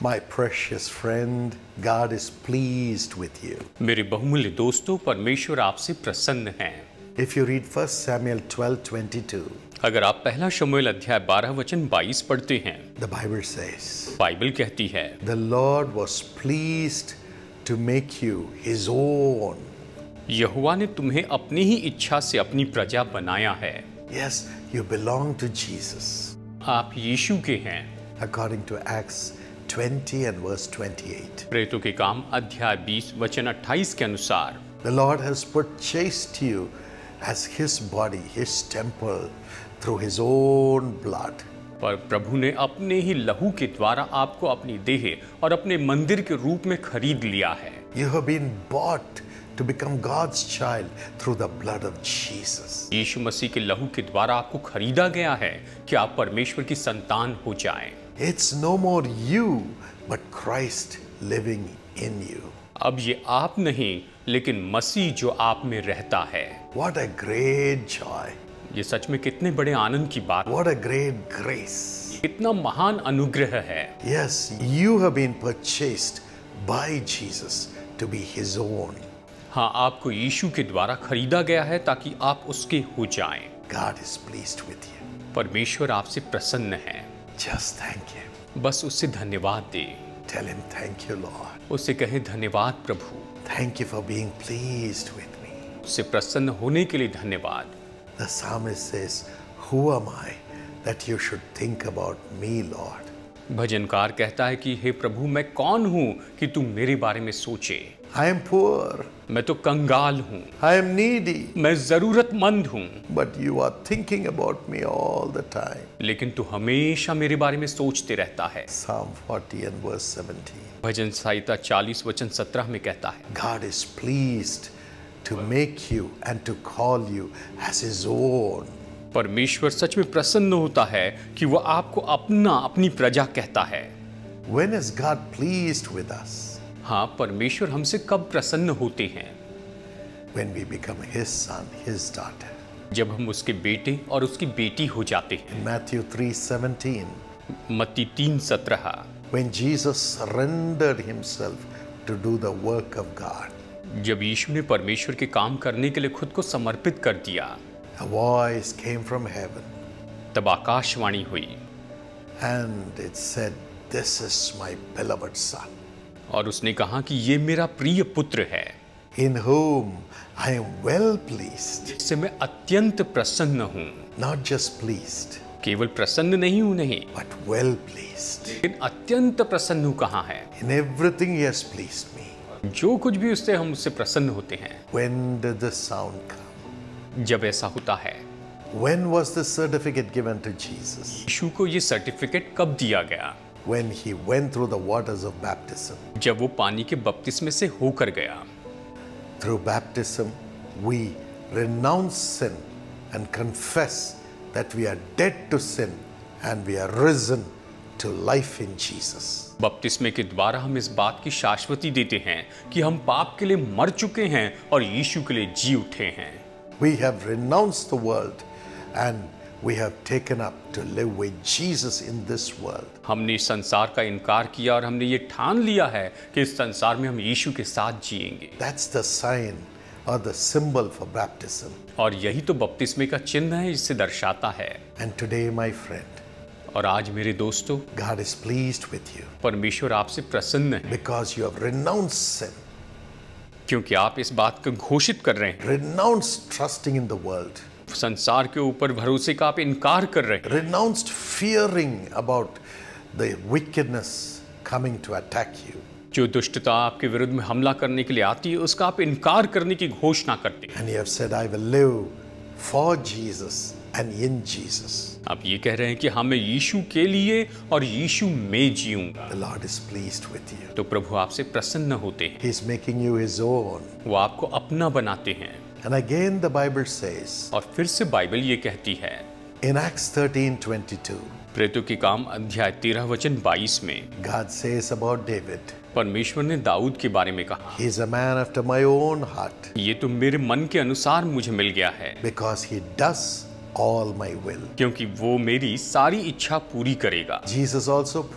My precious friend, God is pleased with you. मेरे बहुमूल्य दोस्तों, परमेश्वर आपसे प्रसन्न हैं। If you read 1 Samuel 12:22, अगर आप पहला शमूएल अध्याय 12 वचन 22 पढ़ते हैं, the Bible says, बाइबल कहती है, the Lord was pleased to make you His own. यहोवा ने तुम्हें अपनी ही इच्छा से अपनी प्रजा बनाया है। Yes, you belong to Jesus. आप यीशु के हैं। According to Acts 20 and verse 28. प्रेरितों के काम अध्याय 20 वचन 28 के अनुसार, The Lord has purchased you as His body, His temple, through His own blood. पर प्रभु ने अपने ही लहू के द्वारा आपको अपनी देह और अपने मंदिर के रूप में खरीद लिया है। You have been bought to become God's child through the blood of Jesus. यीशु मसीह के लहू के द्वारा आपको खरीदा गया है कि आप परमेश्वर की संतान हो जाएं। It's no more you, but Christ living in you. अब ये आप नहीं, लेकिन मसीह जो आप में रहता है। What a great joy. ये सच में कितने बड़े आनंद की बात, What a great grace. कितना महान अनुग्रह है। Yes, you have been purchased by Jesus to be His own. हाँ, आपको यीशु के द्वारा खरीदा गया है ताकि आप उसके हो जाएं। God is pleased with you. परमेश्वर आपसे प्रसन्न है। Just thank Him. बस उससे धन्यवाद दे। Tell Him, thank you, Lord. उससे कहे, धन्यवाद प्रभु, Thank you for being pleased with me. उससे प्रसन्न होने के लिए धन्यवाद। The psalmist says, who am I that you should think about me, Lord? भजनकार कहता है कि हे प्रभु, मैं कौन हूँ कि तुम मेरे बारे में सोचे। I am poor. मैं तो कंगाल हूँ, I am needy. मैं जरूरतमंद हूँ, But you are thinking about me all the time. लेकिन तू हमेशा मेरे बारे में सोचते रहता है। Psalm 40 and verse 17. भजन संहिता 40 वचन 17 में कहता है, God is pleased to make you and to call you as His own. परमेश्वर सच में प्रसन्न होता है कि वो आपको अपनी प्रजा कहता है। When is God pleased with us? हाँ, परमेश्वर हमसे कब प्रसन्न होते हैं? When we become His son, His daughter. जब हम उसके बेटे और उसकी बेटी हो जाते हैं। In Matthew 3:17. मत्ती 3:17, When Jesus surrendered Himself to do the work of God. जब यीशु ने परमेश्वर के काम करने के लिए खुद को समर्पित कर दिया, A voice came from heaven तब आकाशवाणी हुई and it said, "This is my beloved son, और उसने कहा कि ये मेरा प्रिय पुत्र है, in whom I am well pleased." जिससे मैं अत्यंत प्रसन्न हूँ। Not just pleased, केवल प्रसन्न नहीं हूँ नहीं, but well pleased. लेकिन अत्यंत प्रसन्न हूँ। कहाँ है? In everything He has pleased me. जो कुछ भी उससे हम उससे प्रसन्न होते हैं। When did the sound come? जब ऐसा होता है। When was the certificate given to Jesus? यीशु को ये सर्टिफिकेट कब दिया गया? When He went through the waters of baptism. जब वो पानी के बपतिस्मे से होकर गया। Through baptism, we renounce sin and confess that we are dead to sin and we are risen to life in Jesus. बपतिस्मे के द्वारा हम इस बात की शाश्वती देते हैं कि हम पाप के लिए मर चुके हैं और यीशु के लिए जी उठे हैं। We have renounced the world and we have taken up to live with Jesus in this world. हमने इस संसार का इनकार किया और हमने ये ठान लिया है कि इस संसार में हम यीशु के साथ जिएंगे। That's the sign or the symbol for baptism. और यही तो बपतिस्मे का चिन्ह है, जिससे दर्शाता है। And today, my friend, और आज मेरे दोस्तों, God is pleased with you परमेश्वर आपसे प्रसन्न है, because you have renounced sin, क्योंकि आप इस बात को घोषित कर रहे हैं, renounced trusting in the world, संसार के ऊपर भरोसे का आप इनकार कर रहे हैं, renounced fearing about the wickedness coming to attack you. जो दुष्टता आपके विरुद्ध में हमला करने के लिए आती है उसका आप इनकार करने की घोषणा करते हैं। And you have said, I will live for Jesus and in Jesus. आप ये कह रहे हैं कि हाँ, मैं यीशु के लिए और यीशु में जीऊंगा। The Lord is pleased with you. तो प्रभु आपसे प्रसन्न होते हैं, He is making you His own. वो आपको अपना बनाते हैं। And again the Bible says और फिर से बाइबल ये कहती है in Acts 13:22, प्रेरितों के काम अध्याय 13 वचन 22 में, God says about David, परमेश्वर ने दाऊद के बारे में कहा, He is a man after my own heart ये तो मेरे मन के अनुसार मुझे मिल गया है, because he does all my will. क्योंकि वो मेरी सारी इच्छा पूरी करेगा। Jesus also prayed,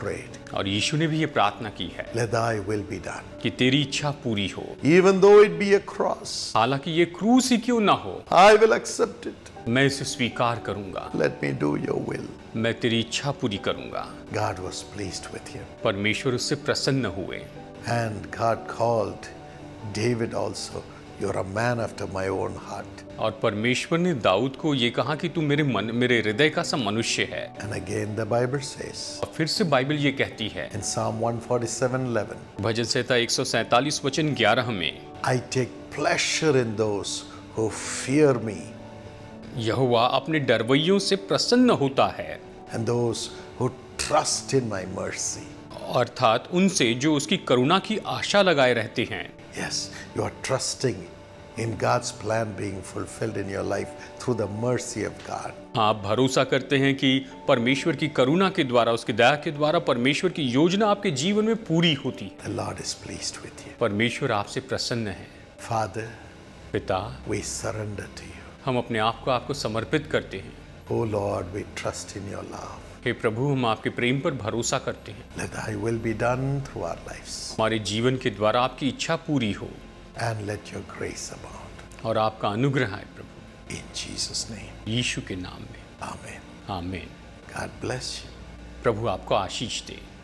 और यीशु ने भी ये प्रार्थना की है let thy will be done. कि तेरी इच्छा पूरी हो, Even though it be a cross, हालांकि ये क्रूस ही क्यों ना हो, I will accept it. मैं इसे स्वीकार करूंगा, Let me do your will. मैं तेरी इच्छा पूरी करूंगा। God was pleased with him. परमेश्वर उससे प्रसन्न हुए And God called David also, you're a man after my own heart. और परमेश्वर ने दाऊद को ये कहा कि तू मेरे हृदय का सा मनुष्य है। And again the Bible says और फिर से बाइबल ये कहती है in Psalm 147:11, भजन संहिता 147 वचन 11 में, I take pleasure in those who fear me यहोवा अपने डरवैयों से प्रसन्न होता है, and those who trust in my mercy. अर्थात उनसे जो उसकी करुणा की आशा लगाए रहते हैं। Yes, you are trusting in God's plan being fulfilled in your life through the mercy of God. आप भरोसा करते हैं कि परमेश्वर की करुणा के द्वारा, उसकी दया के द्वारा परमेश्वर की योजना आपके जीवन में पूरी होती है। The Lord is pleased with you. परमेश्वर आपसे प्रसन्न है। Father, पिता, we surrender to you. हम अपने आप को आपको समर्पित करते हैं। Oh Lord, we trust in your love. हे प्रभु, हम आपके प्रेम पर भरोसा करते हैं। Let thy will be done through our lives. हमारे जीवन के द्वारा आपकी इच्छा पूरी हो And let your grace abound. और आपका अनुग्रह है प्रभु, In Jesus' name. यीशु के नाम में। Amen. आमीन। God bless you. प्रभु आपको आशीष दे।